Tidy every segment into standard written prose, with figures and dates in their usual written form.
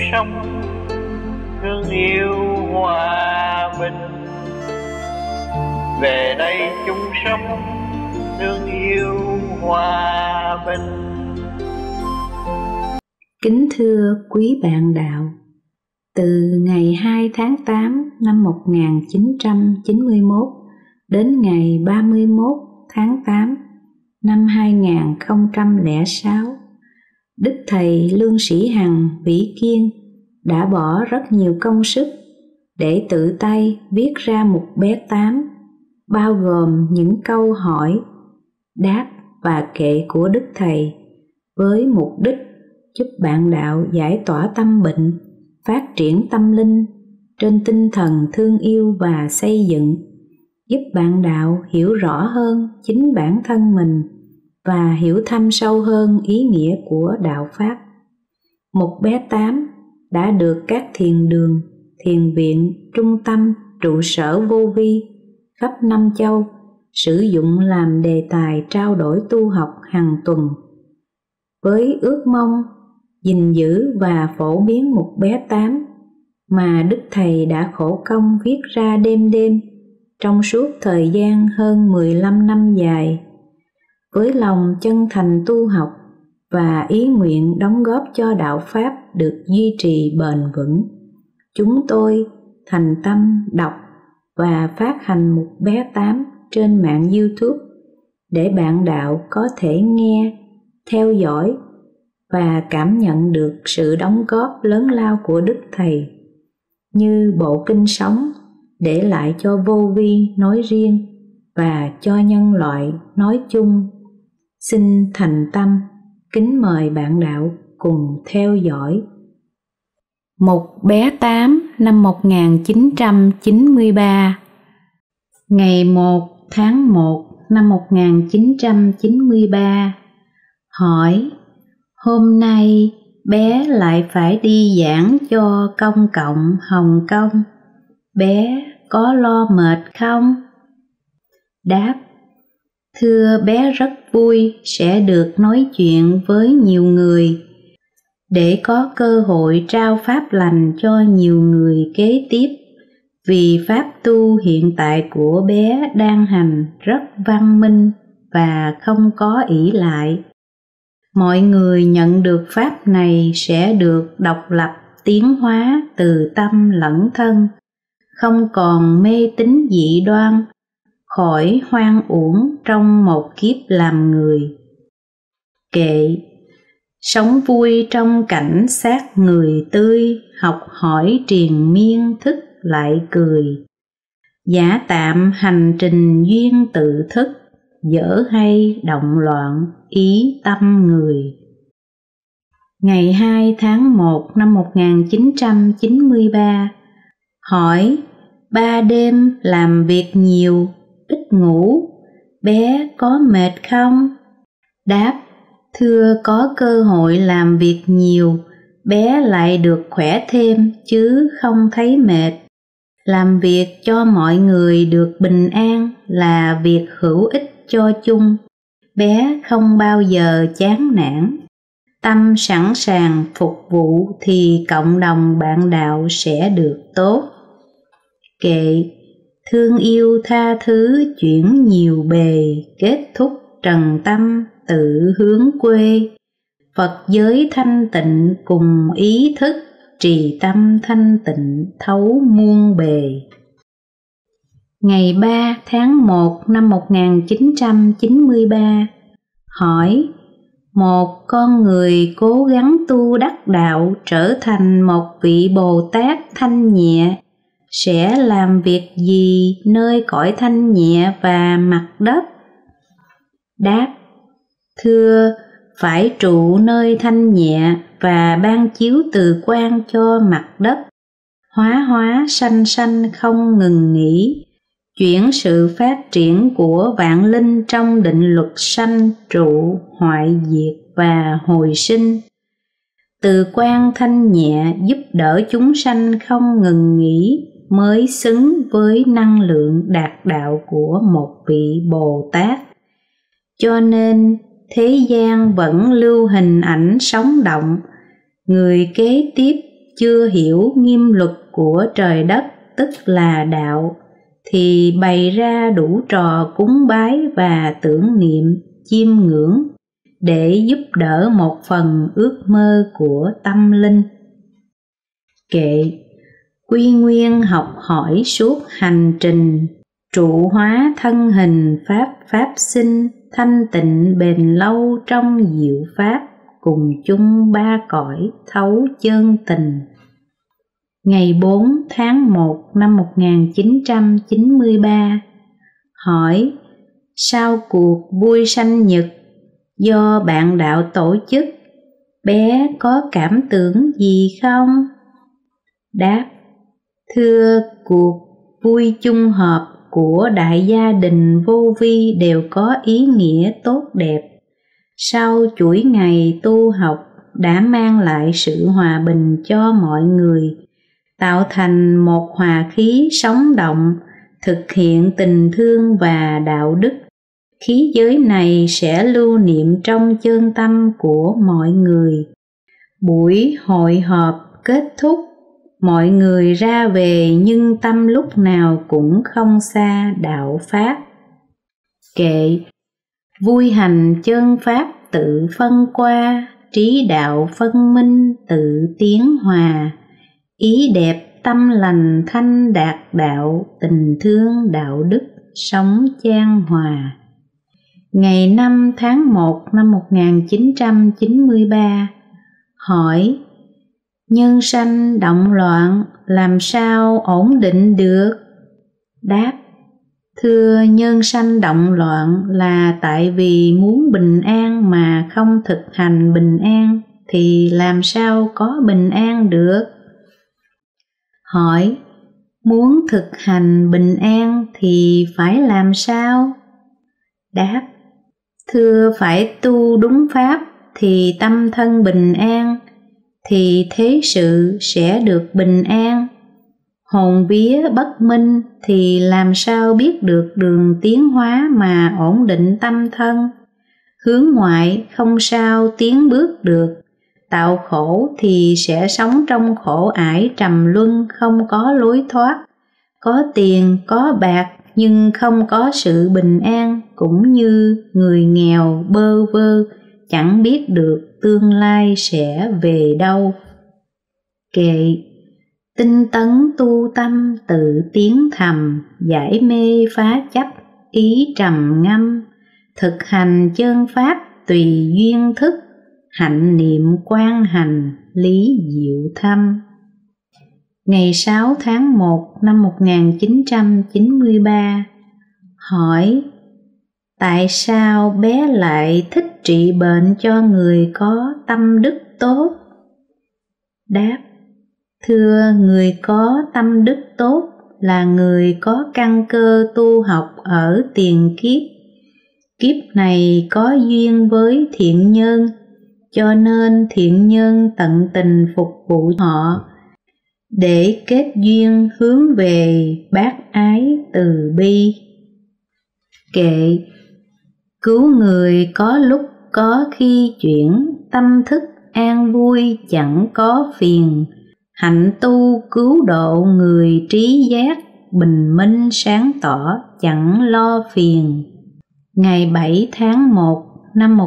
sống thương yêu hòa bình. Về đây chung sống thương yêu hòa bình. Kính thưa quý bạn đạo, từ ngày 2 tháng 8 năm 1991 đến ngày 31 tháng 8 năm 2006, Đức Thầy Lương Sĩ Hằng Vĩ Kiên đã bỏ rất nhiều công sức để tự tay viết ra một bé tám, bao gồm những câu hỏi, đáp và kệ của Đức Thầy, với mục đích giúp bạn đạo giải tỏa tâm bệnh, phát triển tâm linh trên tinh thần thương yêu và xây dựng, giúp bạn đạo hiểu rõ hơn chính bản thân mình và hiểu thâm sâu hơn ý nghĩa của đạo Pháp. Một bé tám đã được các thiền đường, thiền viện, trung tâm, trụ sở vô vi khắp năm châu sử dụng làm đề tài trao đổi tu học hàng tuần, với ước mong gìn giữ và phổ biến một bé tám mà Đức Thầy đã khổ công viết ra đêm đêm trong suốt thời gian hơn 15 năm dài. Với lòng chân thành tu học và ý nguyện đóng góp cho đạo Pháp được duy trì bền vững, chúng tôi thành tâm đọc và phát hành một bé tám trên mạng YouTube để bạn đạo có thể nghe, theo dõi và cảm nhận được sự đóng góp lớn lao của Đức Thầy, như bộ kinh sống để lại cho vô vi nói riêng và cho nhân loại nói chung. Xin thành tâm kính mời bạn đạo cùng theo dõi. Một bé tám năm 1993. Ngày 1 tháng 1 năm 1993. Hỏi: hôm nay bé lại phải đi giảng cho công cộng Hồng Kông. Bé có lo mệt không? Đáp: thưa bé rất vui sẽ được nói chuyện với nhiều người, để có cơ hội trao pháp lành cho nhiều người kế tiếp, vì pháp tu hiện tại của bé đang hành rất văn minh và không có ỷ lại. Mọi người nhận được pháp này sẽ được độc lập tiến hóa từ tâm lẫn thân, không còn mê tín dị đoan, khỏi hoang uổng trong một kiếp làm người. Kệ: sống vui trong cảnh xác người tươi, học hỏi triền miên thức lại cười. Giả tạm hành trình duyên tự thức, dở hay động loạn ý tâm người. Ngày 2 tháng 1 năm 1993. Hỏi: 3 đêm làm việc nhiều, ít ngủ, bé có mệt không? Đáp: thưa có cơ hội làm việc nhiều, bé lại được khỏe thêm chứ không thấy mệt. Làm việc cho mọi người được bình an là việc hữu ích cho chung, bé không bao giờ chán nản. Tâm sẵn sàng phục vụ thì cộng đồng bạn đạo sẽ được tốt. Kệ: thương yêu tha thứ chuyển nhiều bề, kết thúc trần tâm tự hướng quê. Phật giới thanh tịnh cùng ý thức, trì tâm thanh tịnh thấu muôn bề. Ngày 3 tháng 1 năm 1993. Hỏi: một con người cố gắng tu đắc đạo trở thành một vị Bồ Tát thanh nhẹ sẽ làm việc gì nơi cõi thanh nhẹ và mặt đất? Đáp: thưa, phải trụ nơi thanh nhẹ và ban chiếu từ quang cho mặt đất, hóa sanh sanh không ngừng nghỉ, chuyển sự phát triển của vạn linh trong định luật sanh trụ, hoại diệt và hồi sinh. Từ quang thanh nhẹ giúp đỡ chúng sanh không ngừng nghỉ mới xứng với năng lượng đạt đạo của một vị Bồ Tát. Cho nên thế gian vẫn lưu hình ảnh sống động, người kế tiếp chưa hiểu nghiêm luật của trời đất tức là đạo, thì bày ra đủ trò cúng bái và tưởng niệm, chiêm ngưỡng để giúp đỡ một phần ước mơ của tâm linh. Kệ quy nguyên học hỏi suốt hành trình, trụ hóa thân hình pháp sinh, thanh tịnh bền lâu trong diệu pháp, cùng chung ba cõi thấu chân tình. Ngày 4 tháng 1 năm 1993, hỏi sau cuộc vui sanh nhật do bạn đạo tổ chức, bé có cảm tưởng gì không? Đáp: thưa, cuộc vui chung họp của đại gia đình vô vi đều có ý nghĩa tốt đẹp. Sau chuỗi ngày tu học đã mang lại sự hòa bình cho mọi người, tạo thành một hòa khí sống động, thực hiện tình thương và đạo đức. Khí giới này sẽ lưu niệm trong chân tâm của mọi người. Buổi hội họp kết thúc, mọi người ra về nhưng tâm lúc nào cũng không xa đạo Pháp. Kệ vui hành chân Pháp tự phân qua, trí đạo phân minh tự tiến hòa. Ý đẹp tâm lành thanh đạt đạo, tình thương đạo đức sống chan hòa. Ngày 5 tháng 1 năm 1993, hỏi nhân sanh động loạn làm sao ổn định được? Đáp: thưa, nhân sanh động loạn là tại vì muốn bình an mà không thực hành bình an, thì làm sao có bình an được? Hỏi muốn thực hành bình an thì phải làm sao? Đáp: thưa, phải tu đúng pháp thì tâm thân bình an, thì thế sự sẽ được bình an. Hồn vía bất minh thì làm sao biết được đường tiến hóa mà ổn định tâm thân? Hướng ngoại không sao tiến bước được, tạo khổ thì sẽ sống trong khổ ải trầm luân, không có lối thoát. Có tiền, có bạc nhưng không có sự bình an, cũng như người nghèo bơ vơ, chẳng biết được tương lai sẽ về đâu. Kệ tinh tấn tu tâm tự tiến thầm, giải mê phá chấp ý trầm ngâm. Thực hành chân pháp tùy duyên thức, hạnh niệm quan hành lý diệu thâm. Ngày 6 tháng 1 năm 1993, hỏi tại sao bé lại thích trị bệnh cho người có tâm đức tốt? Đáp: thưa, người có tâm đức tốt là người có căn cơ tu học ở tiền kiếp. Kiếp này có duyên với thiện nhân, cho nên thiện nhân tận tình phục vụ họ, để kết duyên hướng về bác ái từ bi. Kệ cứu người có lúc có khi chuyển, tâm thức an vui chẳng có phiền. Hạnh tu cứu độ người trí giác, bình minh sáng tỏ chẳng lo phiền. Ngày 7 tháng 1 năm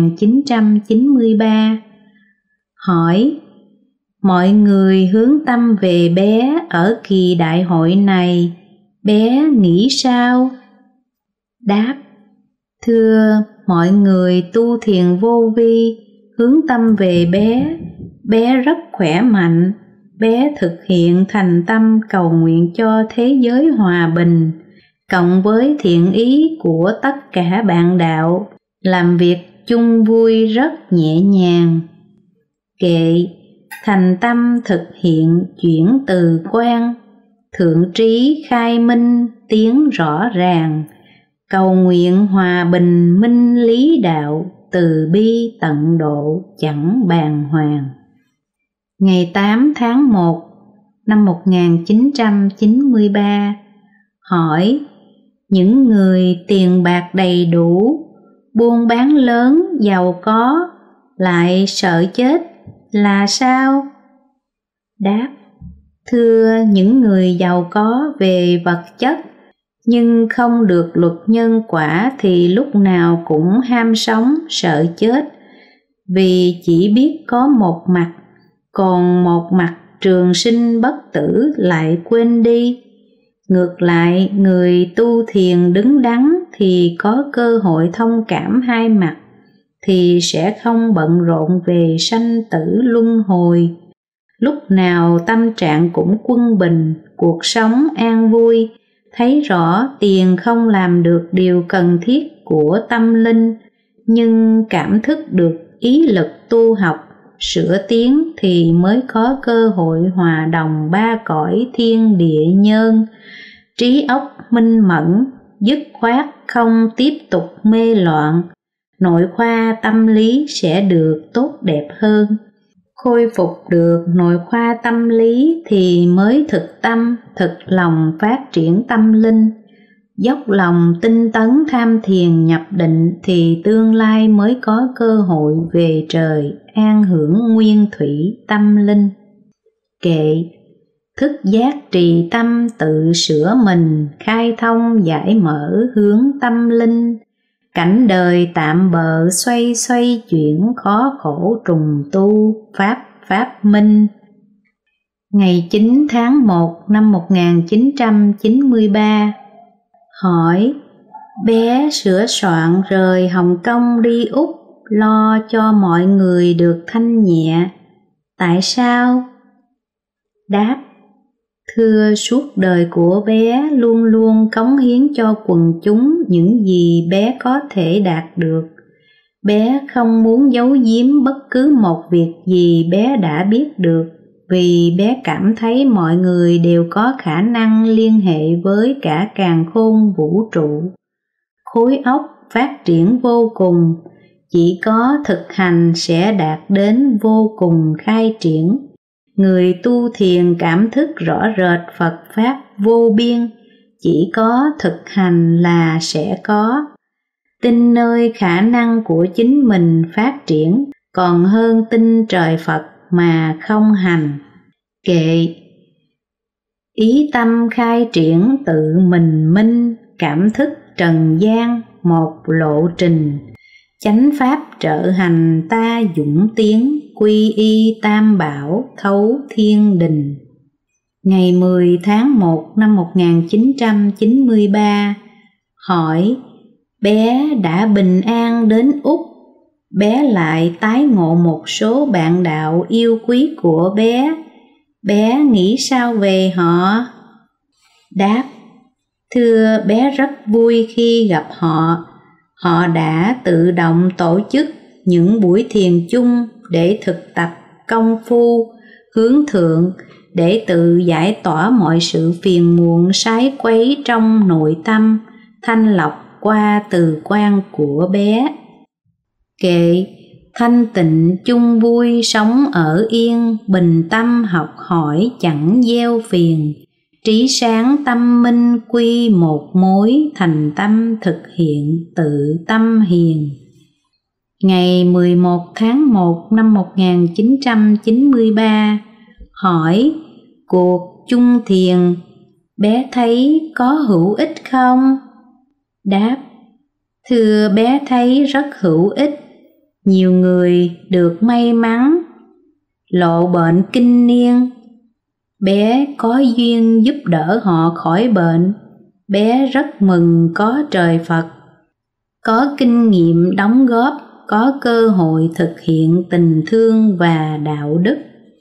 1993, hỏi mọi người hướng tâm về bé ở kỳ đại hội này, bé nghĩ sao? Đáp: thưa, mọi người tu thiền vô vi hướng tâm về bé, bé rất khỏe mạnh. Bé thực hiện thành tâm cầu nguyện cho thế giới hòa bình, cộng với thiện ý của tất cả bạn đạo, làm việc chung vui rất nhẹ nhàng. Kệ thành tâm thực hiện chuyển từ quan, thượng trí khai minh tiếng rõ ràng, cầu nguyện hòa bình minh lý đạo, từ bi tận độ chẳng bàng hoàng. Ngày 8 tháng 1 năm 1993, hỏi những người tiền bạc đầy đủ, buôn bán lớn, giàu có, lại sợ chết là sao? Đáp: thưa những người giàu có về vật chất nhưng không được luật nhân quả thì lúc nào cũng ham sống sợ chết, vì chỉ biết có một mặt, còn một mặt trường sinh bất tử lại quên đi. Ngược lại, người tu thiền đứng đắn thì có cơ hội thông cảm hai mặt, thì sẽ không bận rộn về sanh tử luân hồi. Lúc nào tâm trạng cũng quân bình, cuộc sống an vui, thấy rõ tiền không làm được điều cần thiết của tâm linh, nhưng cảm thức được ý lực tu học, sửa tiến thì mới có cơ hội hòa đồng ba cõi thiên địa nhân. Trí óc minh mẫn, dứt khoát không tiếp tục mê loạn, nội khoa tâm lý sẽ được tốt đẹp hơn. Khôi phục được nội khoa tâm lý thì mới thực tâm, thực lòng phát triển tâm linh. Dốc lòng tinh tấn tham thiền nhập định thì tương lai mới có cơ hội về trời an hưởng nguyên thủy tâm linh. Kệ: thức giác trì tâm tự sửa mình, khai thông giải mở hướng tâm linh. Cảnh đời tạm bợ xoay xoay chuyển, khó khổ trùng tu pháp minh. Ngày 9 tháng 1 năm 1993. Hỏi: bé sửa soạn rời Hồng Kông đi Úc, lo cho mọi người được thanh nhẹ. Tại sao? Đáp: thưa, suốt đời của bé luôn luôn cống hiến cho quần chúng những gì bé có thể đạt được. Bé không muốn giấu giếm bất cứ một việc gì bé đã biết được, vì bé cảm thấy mọi người đều có khả năng liên hệ với cả càn khôn vũ trụ. Khối óc phát triển vô cùng, chỉ có thực hành sẽ đạt đến vô cùng khai triển. Người tu thiền cảm thức rõ rệt Phật Pháp vô biên, chỉ có thực hành là sẽ có. Tin nơi khả năng của chính mình phát triển, còn hơn tin trời Phật mà không hành. Kệ: ý tâm khai triển tự mình minh, cảm thức trần gian một lộ trình. Chánh pháp trợ hành ta dũng tiến, quy y tam bảo thấu thiên đình. Ngày 10 tháng 1 năm 1993. Hỏi: bé đã bình an đến Úc, bé lại tái ngộ một số bạn đạo yêu quý của bé nghĩ sao về họ? Đáp: thưa, bé rất vui khi gặp họ. Họ đã tự động tổ chức những buổi thiền chung để thực tập công phu hướng thượng, để tự giải tỏa mọi sự phiền muộn sái quấy trong nội tâm, thanh lọc qua từ quan của bé. Kệ: thanh tịnh chung vui sống ở yên, bình tâm học hỏi chẳng gieo phiền. Trí sáng tâm minh quy một mối, thành tâm thực hiện tự tâm hiền. Ngày 11 tháng 1 năm 1993. Hỏi: cuộc chung thiền bé thấy có hữu ích không? Đáp: thưa, bé thấy rất hữu ích. Nhiều người được may mắn lộ bệnh kinh niên, bé có duyên giúp đỡ họ khỏi bệnh. Bé rất mừng có trời Phật, có kinh nghiệm đóng góp, có cơ hội thực hiện tình thương và đạo đức.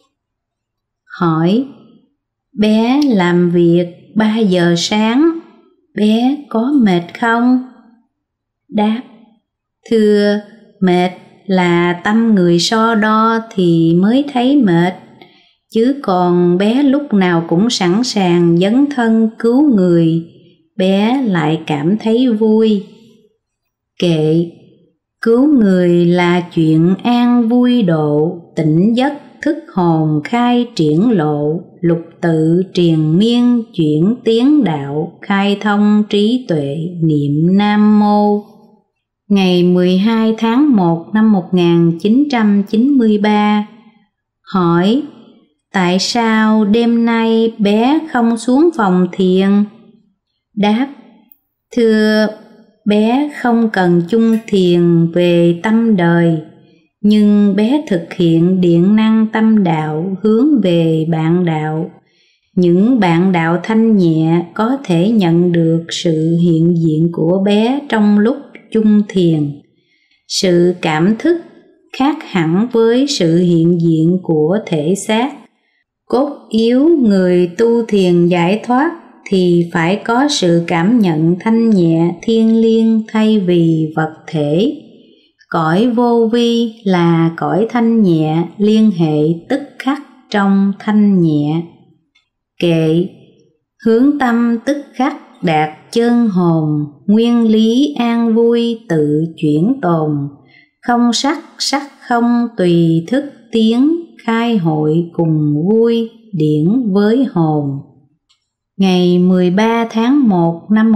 Hỏi: bé làm việc 3 giờ sáng, bé có mệt không? Đáp: thưa, mệt là tâm người so đo thì mới thấy mệt, chứ còn bé lúc nào cũng sẵn sàng dấn thân cứu người, bé lại cảm thấy vui. Kệ: cứu người là chuyện an vui độ, tỉnh giấc thức hồn khai triển lộ, lục tự triền miên chuyển tiến đạo, khai thông trí tuệ niệm Nam Mô. Ngày 12 tháng 1 năm 1993. Hỏi: tại sao đêm nay bé không xuống phòng thiền? Đáp: thưa, bé không cần chung thiền về tâm đời, nhưng bé thực hiện điện năng tâm đạo hướng về bạn đạo. Những bạn đạo thanh nhẹ có thể nhận được sự hiện diện của bé trong lúc chung thiền. Sự cảm thức khác hẳn với sự hiện diện của thể xác. Cốt yếu người tu thiền giải thoát thì phải có sự cảm nhận thanh nhẹ thiêng liêng thay vì vật thể. Cõi vô vi là cõi thanh nhẹ liên hệ tức khắc trong thanh nhẹ. Kệ: hướng tâm tức khắc đạt chân hồn, nguyên lý an vui tự chuyển tồn. Không sắc, sắc không tùy thức tiến, khai hội cùng vui điển với hồn. Ngày 13 tháng 1 năm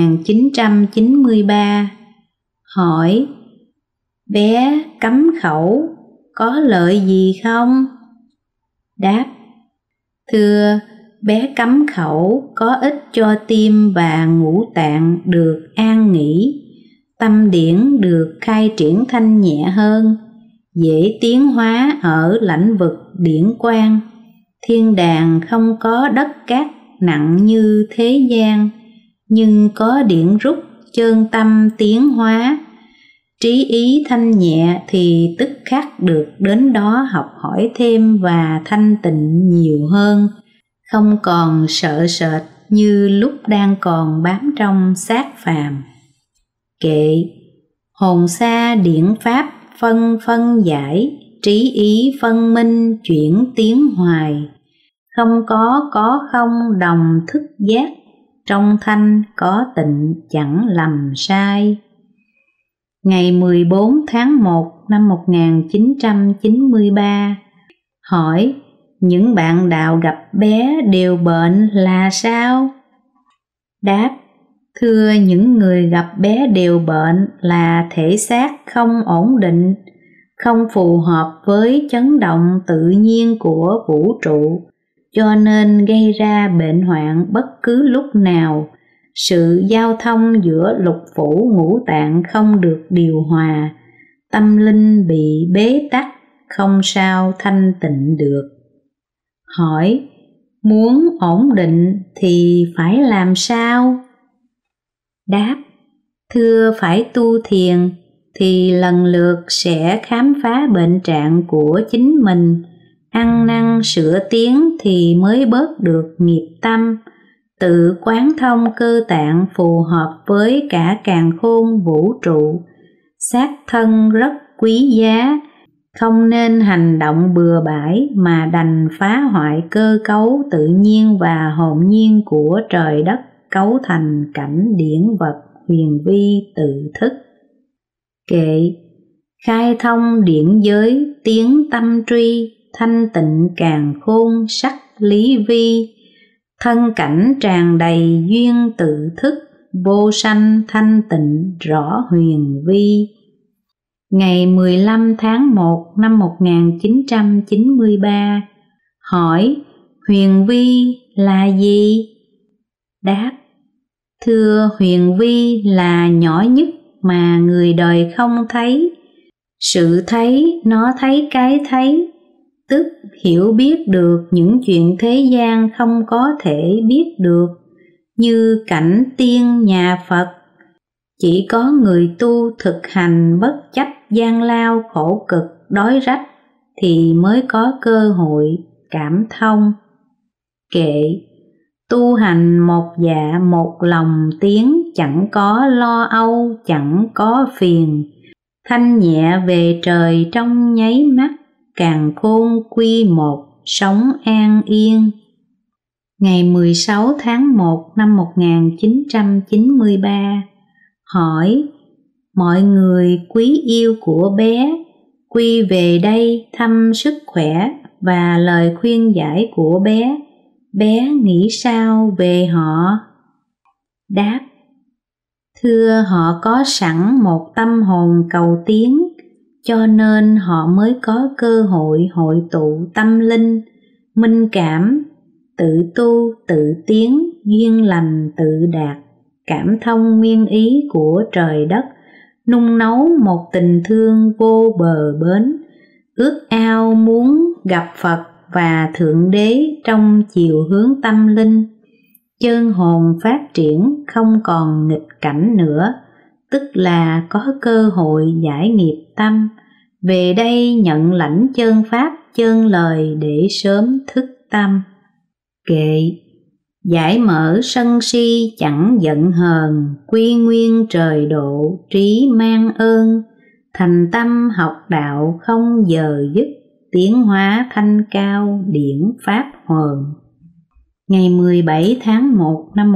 1993. Hỏi: bé cấm khẩu có lợi gì không? Đáp: thưa, bé cấm khẩu có ích cho tim và ngũ tạng được an nghỉ, tâm điển được khai triển thanh nhẹ hơn, dễ tiến hóa ở lãnh vực điển quang. Thiên đàng không có đất cát nặng như thế gian, nhưng có điển rút chân tâm tiến hóa. Trí ý thanh nhẹ thì tức khắc được đến đó học hỏi thêm và thanh tịnh nhiều hơn, không còn sợ sệt như lúc đang còn bám trong xác phàm. Kệ: hồn xa điển pháp phân phân giải, trí ý phân minh chuyển tiến hoài. Không có không đồng thức giác, trong thanh có tịnh chẳng lầm sai. Ngày 14 tháng 1 năm 1993. Hỏi: những bạn đạo gặp bé đều bệnh là sao? Đáp: thưa, những người gặp bé đều bệnh là thể xác không ổn định, không phù hợp với chấn động tự nhiên của vũ trụ, cho nên gây ra bệnh hoạn bất cứ lúc nào. Sự giao thông giữa lục phủ ngũ tạng không được điều hòa, tâm linh bị bế tắc, không sao thanh tịnh được. Hỏi: muốn ổn định thì phải làm sao? Đáp: thưa, phải tu thiền thì lần lượt sẽ khám phá bệnh trạng của chính mình, ăn năn sửa tiến thì mới bớt được nghiệp tâm, tự quán thông cơ tạng phù hợp với cả càn khôn vũ trụ. Xác thân rất quý giá, không nên hành động bừa bãi mà đành phá hoại cơ cấu tự nhiên và hồn nhiên của trời đất, cấu thành cảnh điển vật huyền vi tự thức. Kệ: khai thông điển giới tiến tâm truy, thanh tịnh càn khôn sắc lý vi. Thân cảnh tràn đầy duyên tự thức, vô sanh thanh tịnh rõ huyền vi. Ngày 15 tháng 1 năm 1993. Hỏi: huyền vi là gì? Đáp: thưa, huyền vi là nhỏ nhất mà người đời không thấy. Sự thấy nó thấy cái thấy, tức hiểu biết được những chuyện thế gian không có thể biết được, như cảnh tiên nhà Phật. Chỉ có người tu thực hành bất chấp gian lao khổ cực đói rách thì mới có cơ hội cảm thông. Kệ: tu hành một dạ một lòng tiến, chẳng có lo âu chẳng có phiền. Thanh nhẹ về trời trong nháy mắt, càn khôn quy một sống an yên. Ngày 16 tháng 1 năm 1993. Hỏi: mọi người quý yêu của bé quy về đây thăm sức khỏe và lời khuyên giải của bé. Bé nghĩ sao về họ? Đáp: thưa, họ có sẵn một tâm hồn cầu tiến, cho nên họ mới có cơ hội hội tụ tâm linh, minh cảm, tự tu, tự tiến, duyên lành tự đạt, cảm thông nguyên ý của trời đất, nung nấu một tình thương vô bờ bến, ước ao muốn gặp Phật và Thượng Đế trong chiều hướng tâm linh. Chân hồn phát triển không còn nghịch cảnh nữa, tức là có cơ hội giải nghiệp tâm, về đây nhận lãnh chân pháp chân lời để sớm thức tâm. Kệ: giải mở sân si chẳng giận hờn, quy nguyên trời độ trí mang ơn, thành tâm học đạo không giờ dứt, tiến hóa thanh cao điển pháp hồn. Ngày 17 tháng 1 năm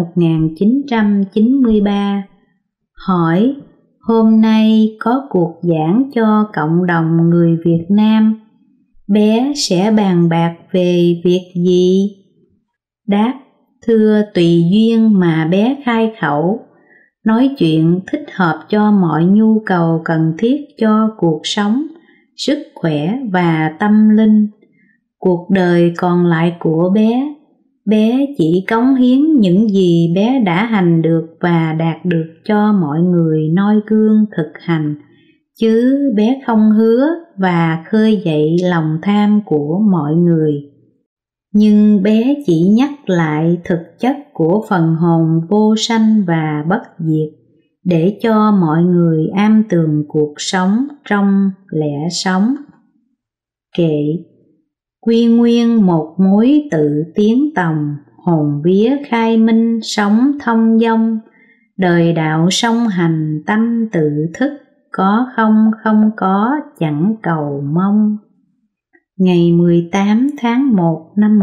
1993, hỏi: hôm nay có cuộc giảng cho cộng đồng người Việt Nam, bé sẽ bàn bạc về việc gì? Đáp: thưa tùy duyên mà bé khai khẩu, nói chuyện thích hợp cho mọi nhu cầu cần thiết cho cuộc sống, sức khỏe và tâm linh. Cuộc đời còn lại của bé chỉ cống hiến những gì bé đã hành được và đạt được cho mọi người noi gương thực hành, chứ bé không hứa và khơi dậy lòng tham của mọi người. Nhưng bé chỉ nhắc lại thực chất của phần hồn vô sanh và bất diệt, để cho mọi người am tường cuộc sống trong lẽ sống. Kệ: quy nguyên một mối tự tiến tòng, hồn vía khai minh sống thông dong, đời đạo song hành tâm tự thức, có không không có chẳng cầu mong. Ngày 18 tháng 1 năm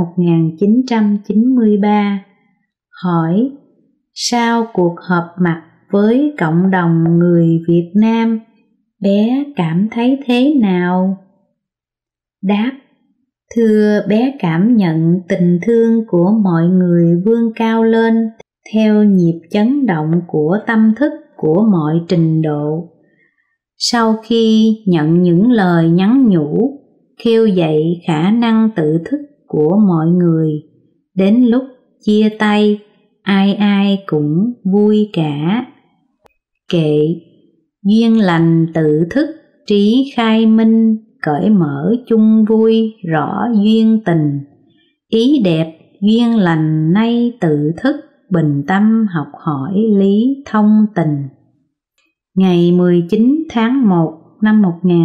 1993, hỏi: sau cuộc họp mặt với cộng đồng người Việt Nam, bé cảm thấy thế nào? Đáp: thưa bé cảm nhận tình thương của mọi người vươn cao lên theo nhịp chấn động của tâm thức của mọi trình độ. Sau khi nhận những lời nhắn nhủ, khêu dậy khả năng tự thức của mọi người, đến lúc chia tay, ai ai cũng vui cả. Kệ: duyên lành tự thức, trí khai minh, cởi mở chung vui, rõ duyên tình. Ý đẹp duyên lành nay tự thức, bình tâm học hỏi lý thông tình. Ngày 19 tháng 1 năm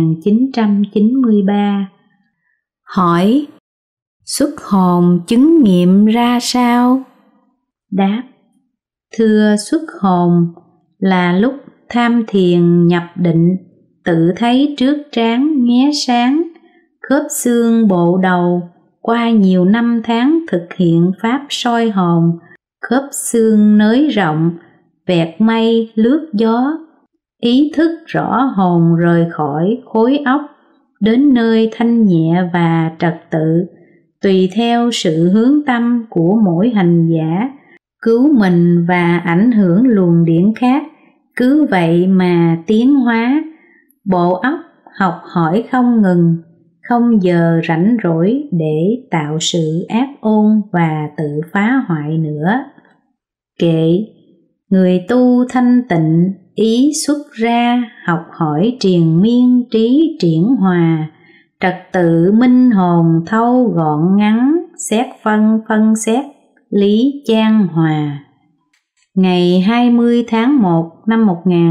1993, hỏi: xuất hồn chứng nghiệm ra sao? Đáp: thưa xuất hồn là lúc tham thiền nhập định, tự thấy trước trán nghe sáng, khớp xương bộ đầu, qua nhiều năm tháng thực hiện pháp soi hồn, khớp xương nới rộng, vẹt mây lướt gió, ý thức rõ hồn rời khỏi khối óc, đến nơi thanh nhẹ và trật tự, tùy theo sự hướng tâm của mỗi hành giả, cứu mình và ảnh hưởng luồng điển khác, cứ vậy mà tiến hóa. Bộ óc học hỏi không ngừng, không giờ rảnh rỗi để tạo sự ác ôn và tự phá hoại nữa. Kệ: người tu thanh tịnh, ý xuất ra, học hỏi triền miên, trí triển hòa, trật tự minh hồn thâu gọn ngắn, xét phân xét, lý chan hòa. Ngày 20 tháng 1 năm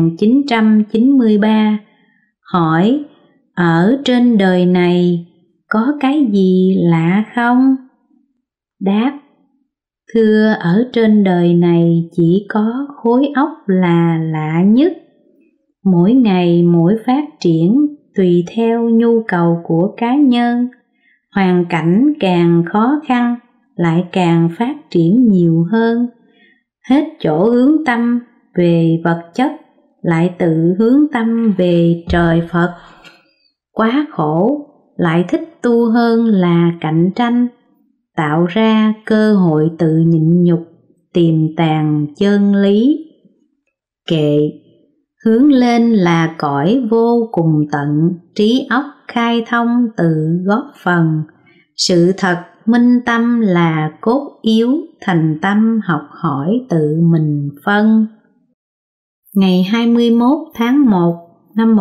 1993, hỏi: ở trên đời này có cái gì lạ không? Đáp: thưa ở trên đời này chỉ có khối óc là lạ nhất. Mỗi ngày mỗi phát triển tùy theo nhu cầu của cá nhân, hoàn cảnh càng khó khăn lại càng phát triển nhiều hơn. Hết chỗ hướng tâm về vật chất lại tự hướng tâm về trời Phật. Quá khổ lại thích tu hơn là cạnh tranh, tạo ra cơ hội tự nhịn nhục, tiềm tàng chân lý. Kệ: hướng lên là cõi vô cùng tận, trí óc khai thông tự góp phần, sự thật minh tâm là cốt yếu, thành tâm học hỏi tự mình phân. Ngày 21 tháng 1 năm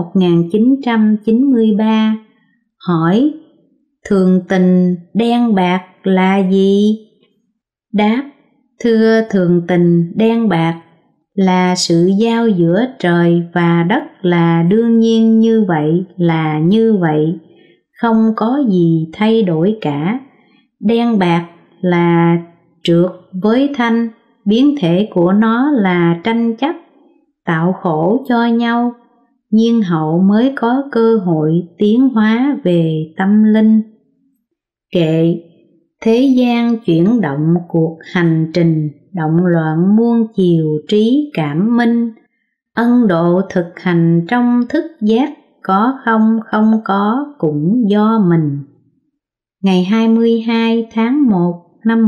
1993, hỏi thường tình đen bạc là gì? Đáp, thưa thường tình đen bạc là sự giao giữa trời và đất là đương nhiên như vậy là như vậy, không có gì thay đổi cả. Đen bạc là trượt với thanh, biến thể của nó là tranh chấp, tạo khổ cho nhau, nhiên hậu mới có cơ hội tiến hóa về tâm linh. Kệ thế gian chuyển động cuộc hành trình, động loạn muôn chiều trí cảm minh, ân độ thực hành trong thức giác, có không không có cũng do mình. Ngày 22 tháng 1 năm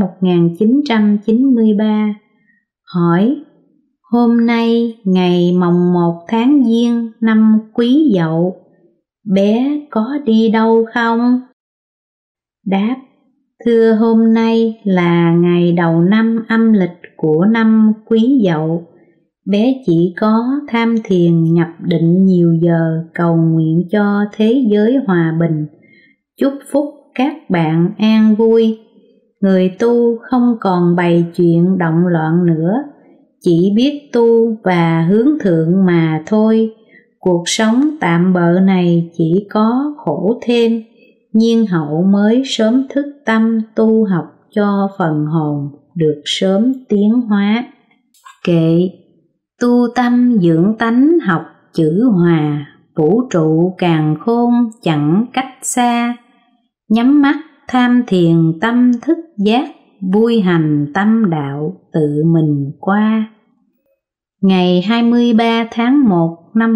1993, hỏi hôm nay ngày mồng 1 tháng Giêng năm Quý Dậu, bé có đi đâu không? Đáp, thưa hôm nay là ngày đầu năm âm lịch của năm Quý Dậu, bé chỉ có tham thiền nhập định nhiều giờ, cầu nguyện cho thế giới hòa bình, chúc phúc các bạn an vui. Người tu không còn bày chuyện động loạn nữa, chỉ biết tu và hướng thượng mà thôi. Cuộc sống tạm bợ này chỉ có khổ thêm, nhiên hậu mới sớm thức tâm tu học cho phần hồn được sớm tiến hóa. Kệ tu tâm dưỡng tánh học chữ hòa, vũ trụ càn khôn chẳng cách xa. Nhắm mắt tham thiền tâm thức giác, vui hành tâm đạo tự mình qua. Ngày 23 tháng 1 năm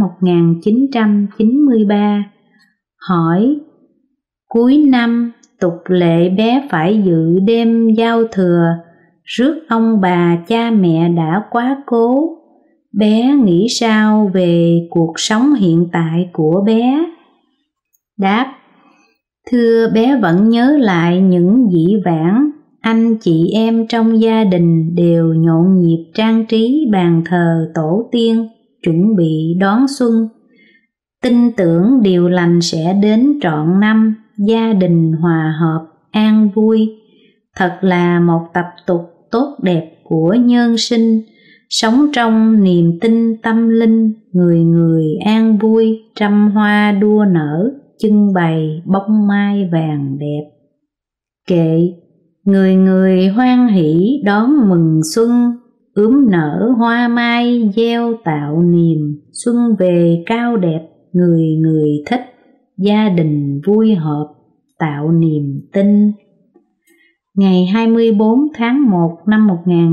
1993, hỏi cuối năm tục lệ bé phải dự đêm giao thừa, rước ông bà cha mẹ đã quá cố. Bé nghĩ sao về cuộc sống hiện tại của bé? Đáp, thưa bé vẫn nhớ lại những dĩ vãng, anh chị em trong gia đình đều nhộn nhịp trang trí bàn thờ tổ tiên, chuẩn bị đón xuân. Tin tưởng điều lành sẽ đến trọn năm, gia đình hòa hợp, an vui. Thật là một tập tục tốt đẹp của nhân sinh, sống trong niềm tin tâm linh, người người an vui, trăm hoa đua nở, trưng bày bông mai vàng đẹp. Kệ người người hoan hỷ đón mừng xuân, ướm nở hoa mai gieo tạo niềm, xuân về cao đẹp, người người thích, gia đình vui họp, tạo niềm tin. Ngày 24 tháng 1 năm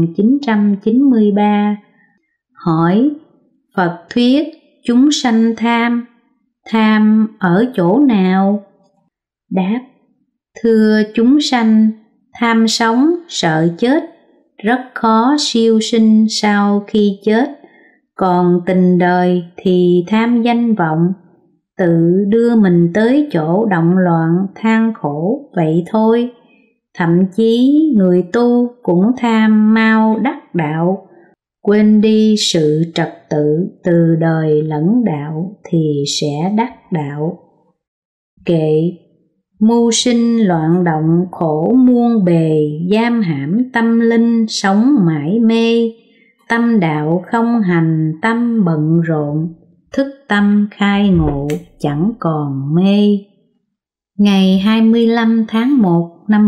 1993, hỏi Phật thuyết chúng sanh tham, tham ở chỗ nào? Đáp, thưa chúng sanh, tham sống sợ chết, rất khó siêu sinh sau khi chết. Còn tình đời thì tham danh vọng, tự đưa mình tới chỗ động loạn than khổ vậy thôi. Thậm chí người tu cũng tham mau đắc đạo, quên đi sự trật tự từ đời lẫn đạo thì sẽ đắc đạo. Kệ mưu sinh loạn động khổ muôn bề, giam hãm tâm linh sống mãi mê. Tâm đạo không hành tâm bận rộn, thức tâm khai ngộ chẳng còn mê. Ngày 25 tháng 1 năm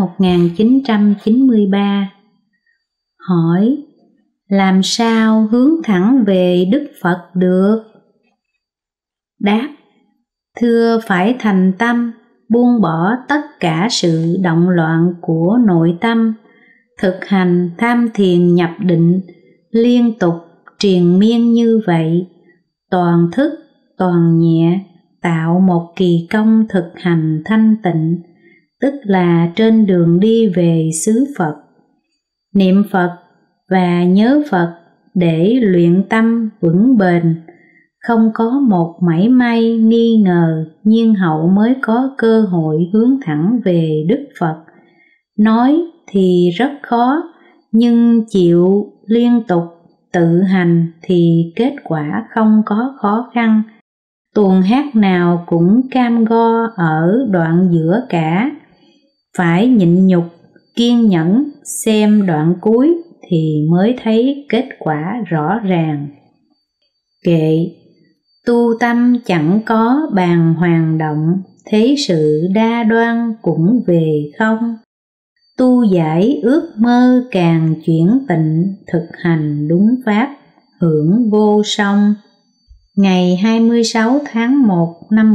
1993, hỏi làm sao hướng thẳng về Đức Phật được? Đáp, thưa phải thành tâm, buông bỏ tất cả sự động loạn của nội tâm, thực hành tham thiền nhập định, liên tục triền miên như vậy, toàn thức, toàn nhẹ, tạo một kỳ công thực hành thanh tịnh, tức là trên đường đi về xứ Phật. Niệm Phật và nhớ Phật để luyện tâm vững bền, không có một mảy may nghi ngờ, nhiên hậu mới có cơ hội hướng thẳng về Đức Phật. Nói thì rất khó, nhưng chịu liên tục tự hành thì kết quả không có khó khăn. Tuồng hát nào cũng cam go ở đoạn giữa cả, phải nhịn nhục, kiên nhẫn xem đoạn cuối thì mới thấy kết quả rõ ràng. Kệ, tu tâm chẳng có bàng hoàng động, thế sự đa đoan cũng về không. Tu giải ước mơ càng chuyển tịnh, thực hành đúng pháp, hưởng vô song. Ngày 26 tháng 1 năm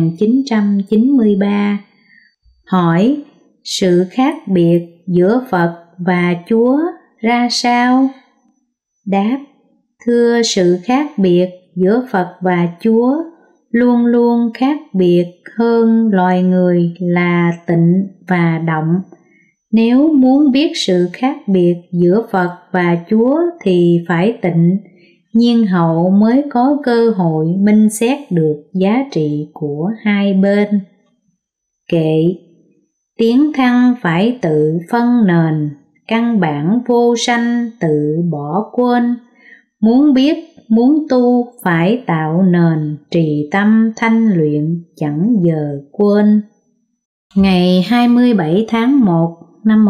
1993, hỏi sự khác biệt giữa Phật và Chúa ra sao? Đáp, thưa, sự khác biệt giữa Phật và Chúa luôn luôn khác biệt hơn loài người là tịnh và động. Nếu muốn biết sự khác biệt giữa Phật và Chúa thì phải tịnh, nhiên hậu mới có cơ hội minh xét được giá trị của hai bên. Kệ, tiến thăng phải tự phân nền, căn bản vô sanh tự bỏ quên. Muốn biết, muốn tu phải tạo nền, trì tâm thanh luyện chẳng giờ quên. Ngày 27 tháng 1 năm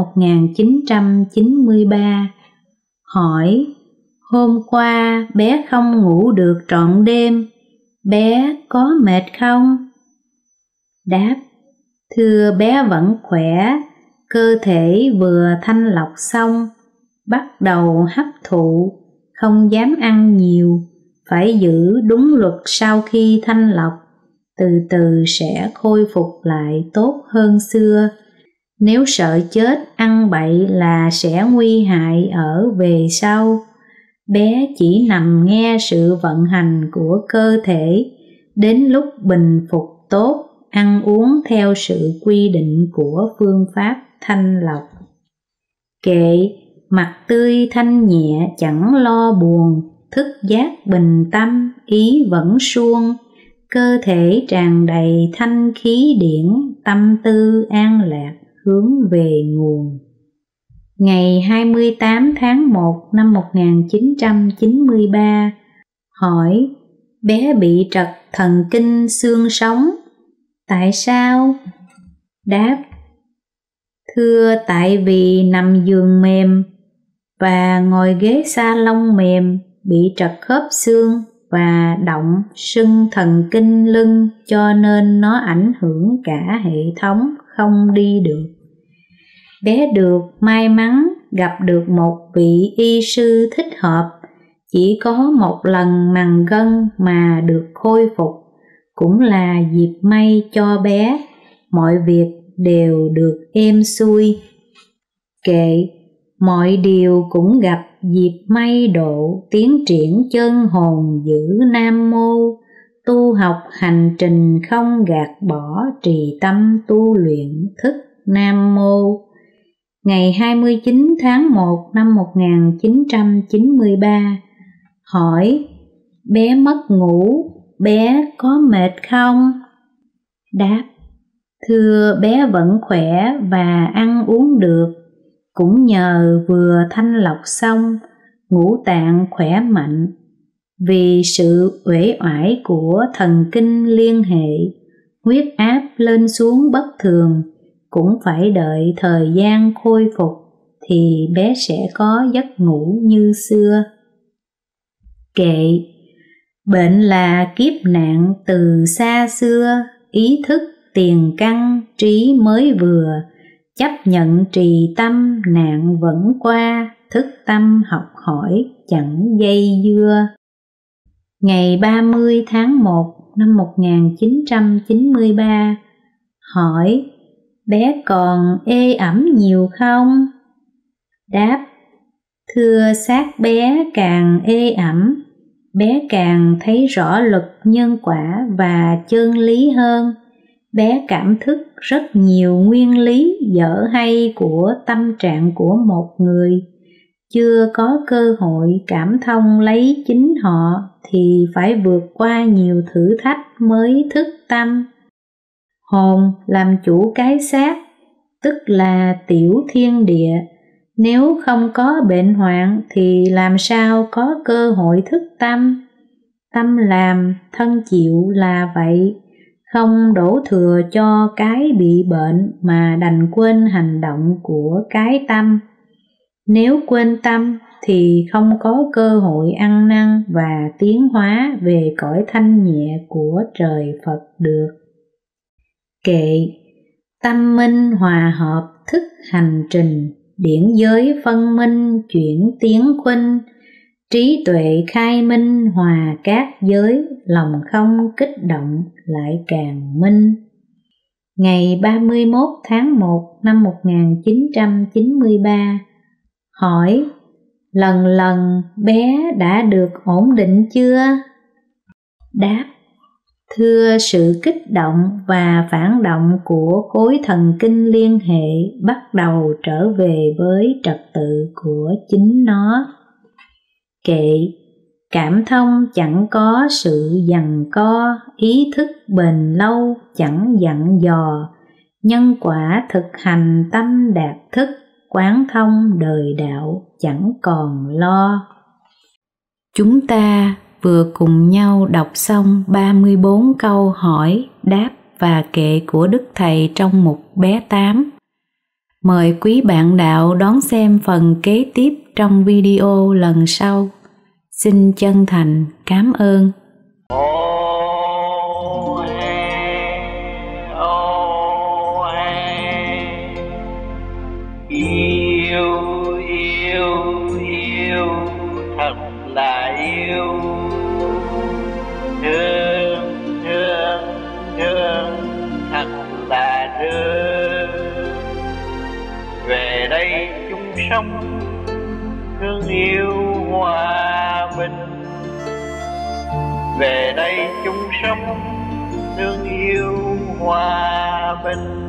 1993, hỏi hôm qua bé không ngủ được trọn đêm, bé có mệt không? Đáp, thưa, bé vẫn khỏe, cơ thể vừa thanh lọc xong, bắt đầu hấp thụ, không dám ăn nhiều, phải giữ đúng luật sau khi thanh lọc, từ từ sẽ khôi phục lại tốt hơn xưa. Nếu sợ chết ăn bậy là sẽ nguy hại ở về sau. Bé chỉ nằm nghe sự vận hành của cơ thể, đến lúc bình phục tốt, ăn uống theo sự quy định của phương pháp thanh lọc. Kệ, mặt tươi thanh nhẹ chẳng lo buồn, thức giác bình tâm, ý vẫn suông, cơ thể tràn đầy thanh khí điển, tâm tư an lạc hướng về nguồn. Ngày 28 tháng 1 năm 1993, hỏi bé bị trật thần kinh xương sống, tại sao? Đáp, thưa, tại vì nằm giường mềm và ngồi ghế sa lông mềm bị trật khớp xương và động sưng thần kinh lưng, cho nên nó ảnh hưởng cả hệ thống, không đi được. Bé được may mắn gặp được một vị y sư thích hợp, chỉ có một lần mằng gân mà được khôi phục, cũng là dịp may cho bé, mọi việc đều được êm xuôi. Kệ, mọi điều cũng gặp dịp may độ, tiến triển chân hồn giữ Nam Mô, tu học hành trình không gạt bỏ, trì tâm tu luyện thức Nam Mô. Ngày 29 tháng 1 năm 1993, hỏi bé mất ngủ, bé có mệt không? Đáp, thưa, bé vẫn khỏe và ăn uống được, cũng nhờ vừa thanh lọc xong, ngũ tạng khỏe mạnh. Vì sự uể oải của thần kinh liên hệ, huyết áp lên xuống bất thường, cũng phải đợi thời gian khôi phục thì bé sẽ có giấc ngủ như xưa. Kệ, bệnh là kiếp nạn từ xa xưa, ý thức tiền căn trí mới vừa, chấp nhận trì tâm nạn vẫn qua, thức tâm học hỏi chẳng dây dưa. Ngày 30 tháng 1 năm 1993, hỏi bé còn ê ẩm nhiều không? Đáp, thưa, xác bé càng ê ẩm, bé càng thấy rõ luật nhân quả và chân lý hơn. Bé cảm thức rất nhiều nguyên lý dở hay của tâm trạng của một người, chưa có cơ hội cảm thông lấy chính họ thì phải vượt qua nhiều thử thách mới thức tâm. Hồn làm chủ cái xác, tức là tiểu thiên địa. Nếu không có bệnh hoạn thì làm sao có cơ hội thức tâm? Tâm làm, thân chịu là vậy, không đổ thừa cho cái bị bệnh mà đành quên hành động của cái tâm. Nếu quên tâm thì không có cơ hội ăn năn và tiến hóa về cõi thanh nhẹ của trời Phật được. Kệ tâm minh hòa hợp thức hành trình, điển giới phân minh chuyển tiến khuynh, trí tuệ khai minh hòa các giới, lòng không kích động lại càng minh. Ngày 31 tháng 1 năm 1993, hỏi: lần lần bé đã được ổn định chưa? Đáp: thưa, sự kích động và phản động của khối thần kinh liên hệ bắt đầu trở về với trật tự của chính nó. Kệ cảm thông chẳng có sự giằng co, ý thức bền lâu chẳng dặn dò, nhân quả thực hành tâm đạt thức, quán thông đời đạo chẳng còn lo. Chúng ta vừa cùng nhau đọc xong 34 câu hỏi, đáp và kệ của Đức Thầy trong mục bé 8. Mời quý bạn đạo đón xem phần kế tiếp trong video lần sau. Xin chân thành cảm ơn. Yêu thật là yêu, thương thật là thương. Về đây chung sống thương yêu hòa bình, về đây chung sống thương yêu hòa bình.